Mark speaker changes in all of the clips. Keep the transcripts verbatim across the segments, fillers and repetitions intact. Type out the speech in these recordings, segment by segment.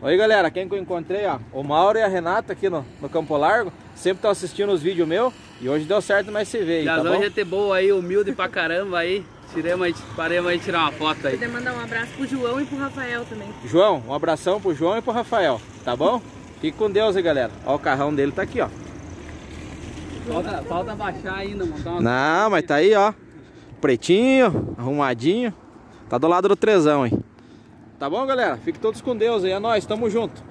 Speaker 1: Oi galera, quem que eu encontrei, ó, o Mauro e a Renata aqui no, no Campo Largo. Sempre estão assistindo os vídeos meus e hoje deu certo mais se ver aí, tá bom?
Speaker 2: G T boa aí, humilde pra caramba aí. Tiremos aí, paremos aí tirar uma foto aí.
Speaker 3: Poder mandar um abraço pro João e pro Rafael também.
Speaker 1: João, um abração pro João e pro Rafael, tá bom? Fique com Deus aí, galera. Ó, o carrão dele tá aqui, ó.
Speaker 2: Falta, falta baixar ainda, montar uma...
Speaker 1: Não, mas tá aí, ó. Pretinho, arrumadinho. Tá do lado do trezão, hein? Tá bom, galera? Fiquem todos com Deus aí. É nóis, tamo junto.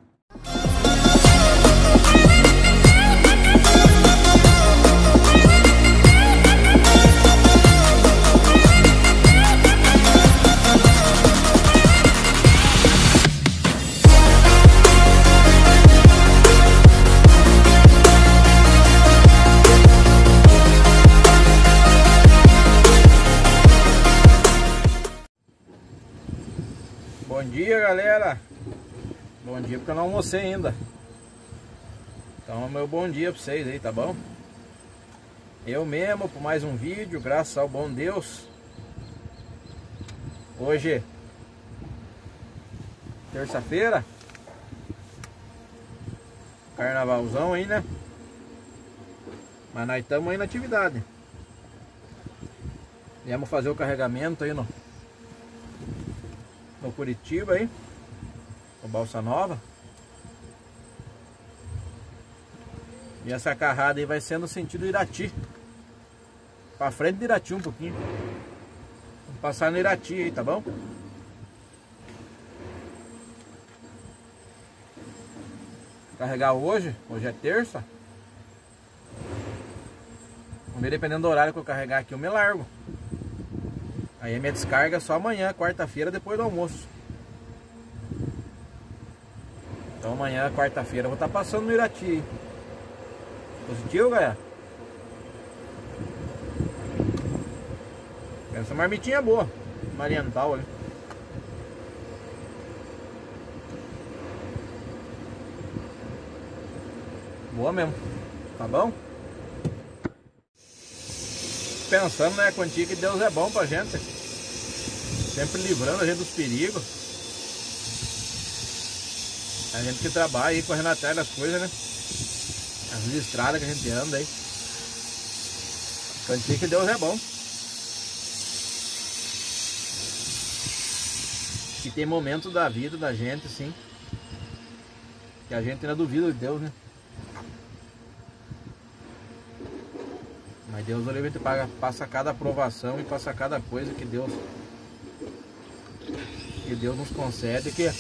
Speaker 1: Bom dia, galera. Bom dia porque eu não almocei ainda. Então meu bom dia pra vocês aí, tá bom? Eu mesmo por mais um vídeo, graças ao bom Deus. Hoje terça-feira, carnavalzão aí, né? Mas nós estamos aí na atividade. Viemos fazer o carregamento aí no no Curitiba aí, no Balsa Nova. E essa carrada aí vai ser no sentido Irati, pra frente de Irati um pouquinho. Vamos passar no Irati aí, tá bom? Carregar hoje, hoje é terça. Vamos ver, dependendo do horário que eu carregar aqui, eu me largo. Aí a minha descarga é só amanhã, quarta-feira, depois do almoço. Então amanhã, quarta-feira, eu vou estar passando no Irati. Positivo, galera? Essa marmitinha é boa, mariental ali. Boa mesmo, tá bom? Pensando, né, quantia que Deus é bom pra gente, sempre livrando a gente dos perigos. A gente que trabalha aí, correndo atrás das coisas, né? As estradas que a gente anda aí. Quantia que Deus é bom. E tem momentos da vida da gente, assim, que a gente ainda duvida de Deus, né? Mas Deus ele passa cada aprovação e passa cada coisa que Deus que Deus nos concede, que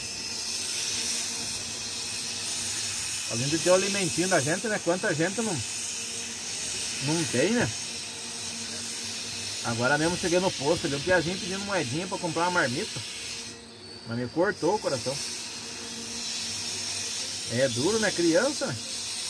Speaker 1: além de ter o alimentinho da gente, né? Quanta gente não não tem, né? Agora mesmo cheguei no posto ali, um piazinho pedindo moedinha para comprar uma marmita, mas me cortou o coração. É duro, né? Criança, né?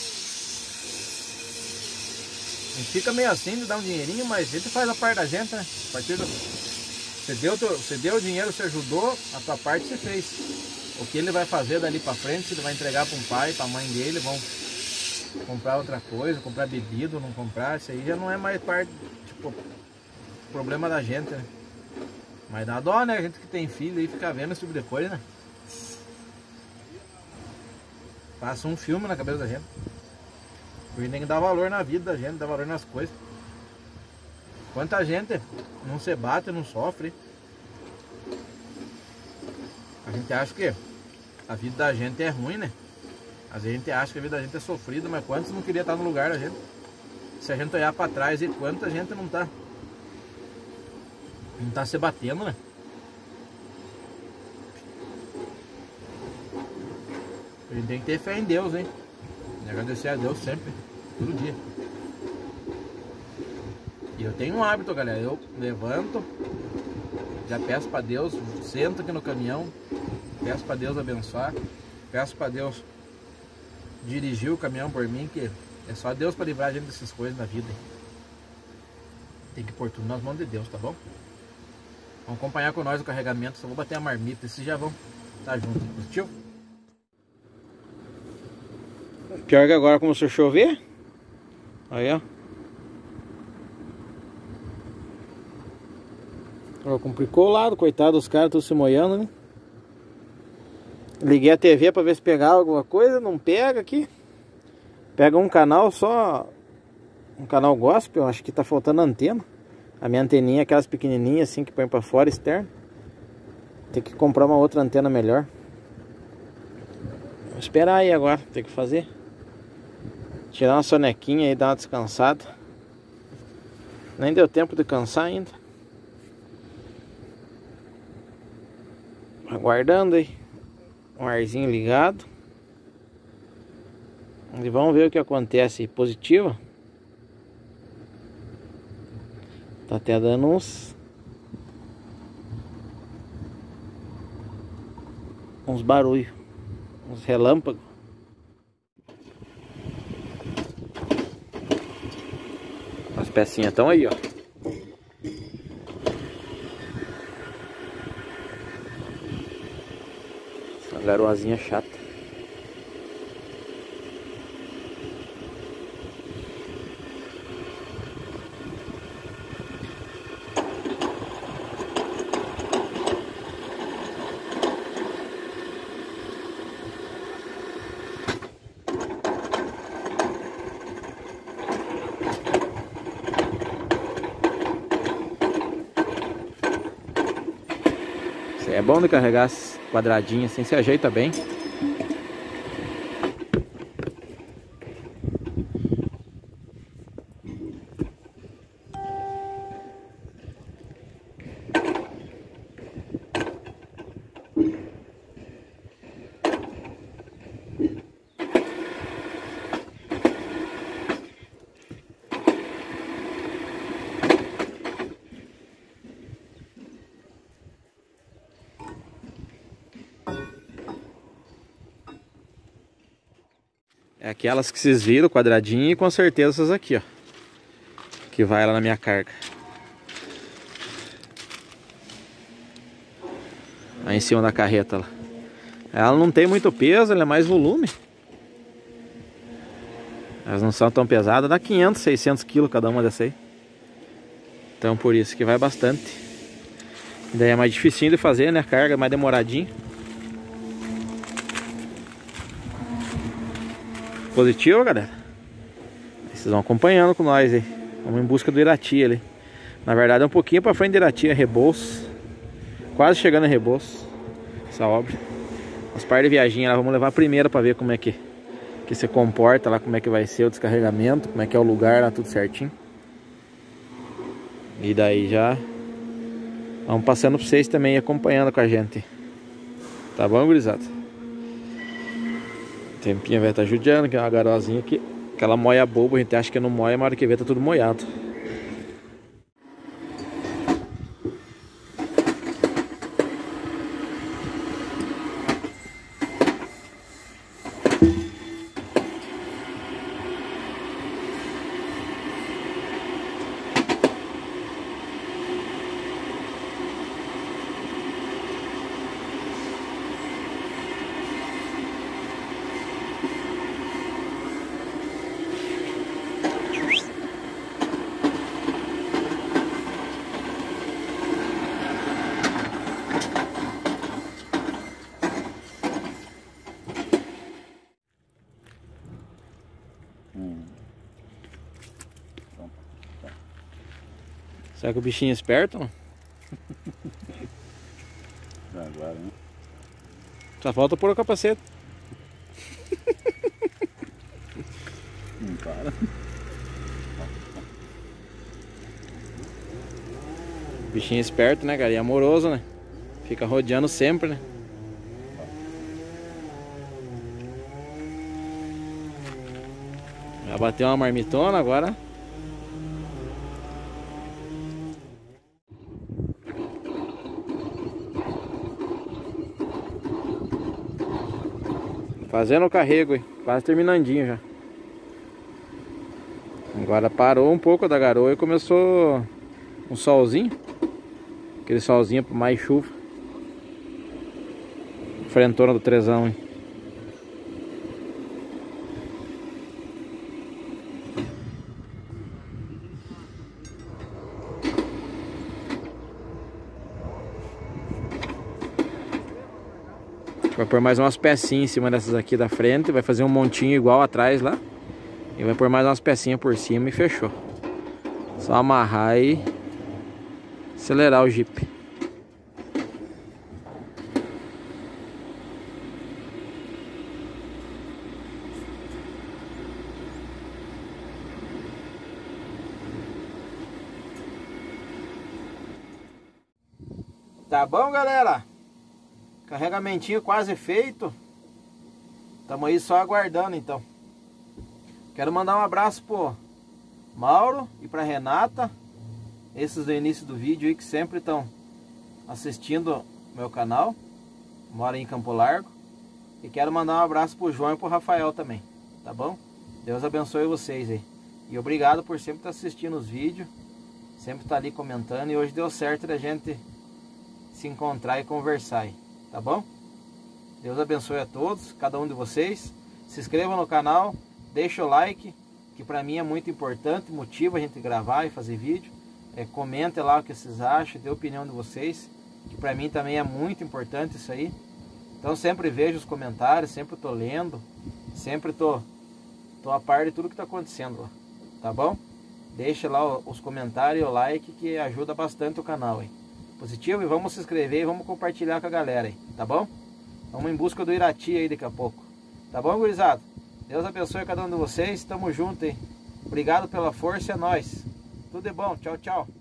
Speaker 1: A gente fica meio assim de dar um dinheirinho, mas a gente faz a parte da gente, né? A partir do... Você deu, você deu o dinheiro, você ajudou, a tua parte você fez. O que ele vai fazer dali pra frente, ele vai entregar para um pai, pra mãe dele, vão comprar outra coisa, comprar bebida ou não comprar, isso aí já não é mais parte, tipo, problema da gente, né? Mas dá dó, né? A gente que tem filho aí fica vendo esse tipo de coisa, né? Passa um filme na cabeça da gente. Porque tem que dar valor na vida da gente, dar valor nas coisas. Quanta gente não se bate, não sofre. A gente acha que a vida da gente é ruim, né? Às vezes a gente acha que a vida da gente é sofrida, mas quantos não queria estar no lugar da gente? Se a gente olhar para trás, e quanta gente não tá Não tá se batendo, né? A gente tem que ter fé em Deus, hein? E agradecer a Deus sempre, todo dia. E eu tenho um hábito, galera. Eu levanto, já peço para Deus, sento aqui no caminhão, peço para Deus abençoar, peço para Deus dirigir o caminhão por mim, que é só Deus para livrar a gente dessas coisas na vida. Tem que pôr tudo nas mãos de Deus, tá bom? Vão acompanhar com nós o carregamento, só vou bater a marmita, esses já vão estar juntos, positivo? Pior que agora começou a chover. Aí, ó. Ó, complicou o lado, coitado dos caras, estão se molhando, né? Liguei a T V pra ver se pegava alguma coisa, não pega aqui. Pega um canal só, um canal gospel, acho que tá faltando antena. A minha anteninha é aquelas pequenininhas assim que põe pra fora, externo. Tem que comprar uma outra antena melhor. Vou esperar aí agora, tem que fazer. Tirar uma sonequinha e dar uma descansada. Nem deu tempo de cansar ainda. Aguardando aí. Um arzinho ligado. E vamos ver o que acontece. Positiva. Tá até dando uns Uns barulhos, uns relâmpagos. As pecinhas estão aí, ó. Essa garoazinha chata. É bom de carregar as quadradinhas assim, se ajeita bem. É aquelas que vocês viram, quadradinho, e com certeza essas aqui, ó. Que vai lá na minha carga. Aí em cima da carreta lá. Ela não tem muito peso, ela é mais volume. Elas não são tão pesadas, dá quinhentos, seiscentos quilos cada uma dessa aí. Então por isso que vai bastante. Daí é mais dificinho de fazer, né? A carga é mais demoradinho. Positivo, galera. Vocês vão acompanhando com nós aí. Vamos em busca do Irati ali. Na verdade é um pouquinho pra frente do Irati, é Rebouças. Quase chegando a Rebouças. Essa obra. As par de viaginha lá, vamos levar a primeira pra ver como é que, que se comporta lá, como é que vai ser o descarregamento, como é que é o lugar lá, tudo certinho. E daí já vamos passando pra vocês também, acompanhando com a gente. Tá bom, gurizada? Tempinha vai estar judiando, que é uma garozinha aqui. Aquela moia boba, a gente acha que não moia, mas a hora que vê tá tudo moiado.
Speaker 4: Hum.
Speaker 1: Será que o bichinho é esperto? Não?
Speaker 4: Agora, né?
Speaker 1: Só falta pôr o capacete.
Speaker 4: Não para.
Speaker 1: Bichinho é esperto, né, cara? E amoroso, né? Fica rodeando sempre, né? Já bateu uma marmitona agora. Fazendo o carrego, hein? Quase terminandinho já. Agora parou um pouco da garoa e começou um solzinho. Aquele solzinho para mais chuva. Frentona do trezão, hein? pôr mais umas pecinhas em cima dessas aqui da frente. Vai fazer um montinho igual atrás lá. E vai pôr mais umas pecinhas por cima e fechou. Só amarrar e acelerar o Jeep. Tá bom, galera? Carregamentinho quase feito. Tamo aí só aguardando, então. Quero mandar um abraço pro Mauro e pra Renata. Esses do início do vídeo aí que sempre estão assistindo meu canal. Moro em Campo Largo. E quero mandar um abraço pro João e pro Rafael também. Tá bom? Deus abençoe vocês aí. E obrigado por sempre estar assistindo os vídeos. Sempre estar ali comentando. E hoje deu certo da gente se encontrar e conversar aí, tá bom? Deus abençoe a todos, cada um de vocês. Se inscrevam no canal, deixa o like, que para mim é muito importante, motiva a gente gravar e fazer vídeo. É, comente lá o que vocês acham, dê a opinião de vocês, que para mim também é muito importante isso aí. Então sempre vejo os comentários, sempre tô lendo, sempre tô, tô a par de tudo que tá acontecendo lá, tá bom? Deixa lá os comentários e o like que ajuda bastante o canal aí. Positivo, e vamos se inscrever e vamos compartilhar com a galera aí, tá bom? Vamos em busca do Irati aí daqui a pouco. Tá bom, gurizada? Deus abençoe cada um de vocês, tamo junto aí. Obrigado pela força, é nóis. Tudo de bom, tchau, tchau.